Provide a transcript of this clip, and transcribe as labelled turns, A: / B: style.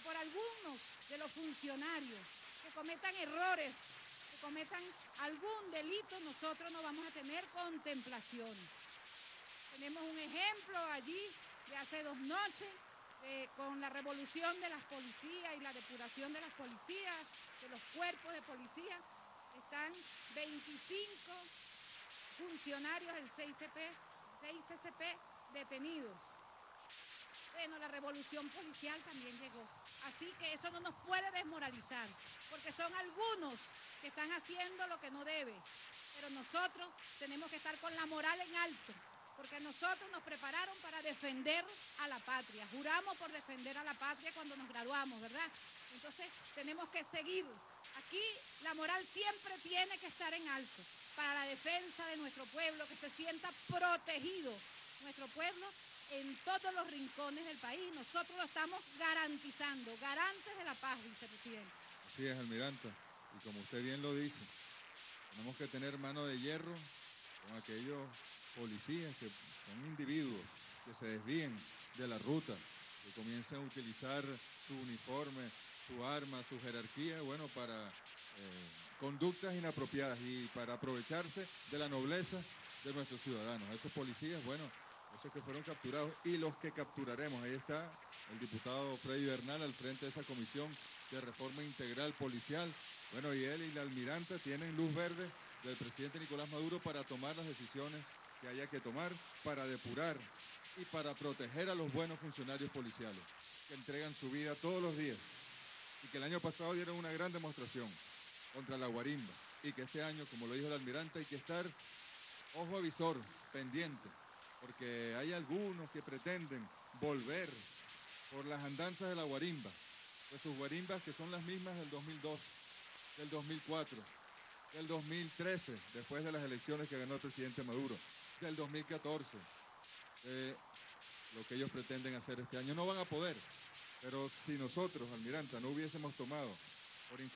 A: por algunos de los funcionarios que cometan errores, que cometan algún delito, nosotros no vamos a tener contemplación. Tenemos un ejemplo allí de hace 2 noches, con la revolución de las policías y la depuración de las policías, de los cuerpos de policía. Están 25 funcionarios del 6CP detenidos. Bueno, la revolución policial también llegó. Así que eso no nos puede desmoralizar, porque son algunos que están haciendo lo que no debe. Pero nosotros tenemos que estar con la moral en alto, porque nosotros nos prepararon para defender a la patria. Juramos por defender a la patria cuando nos graduamos, ¿verdad? Entonces tenemos que seguir. Aquí la moral siempre tiene que estar en alto para la defensa de nuestro pueblo, que se sienta protegido nuestro pueblo en todos los rincones del país. Nosotros lo estamos garantizando, garantes de la paz, vicepresidente.
B: Así es, almiranta. Y como usted bien lo dice, tenemos que tener mano de hierro con aquellos policías que son individuos que se desvíen de la ruta, que comiencen a utilizar su uniforme, su arma, su jerarquía, bueno, para conductas inapropiadas y para aprovecharse de la nobleza de nuestros ciudadanos. Esos policías, bueno, esos que fueron capturados y los que capturaremos. Ahí está el diputado Freddy Bernal al frente de esa comisión de reforma integral policial. Bueno, y él y la almiranta tienen luz verde del presidente Nicolás Maduro para tomar las decisiones que haya que tomar, para depurar y para proteger a los buenos funcionarios policiales que entregan su vida todos los días y que el año pasado dieron una gran demostración contra la guarimba y que este año, como lo dijo el almirante, hay que estar ojo avisor, pendiente, porque hay algunos que pretenden volver por las andanzas de la guarimba, de sus guarimbas que son las mismas del 2002, del 2004, del 2013, después de las elecciones que ganó el presidente Maduro, del 2014. Lo que ellos pretenden hacer este año no van a poder, pero si nosotros, almiranta, no hubiésemos tomado por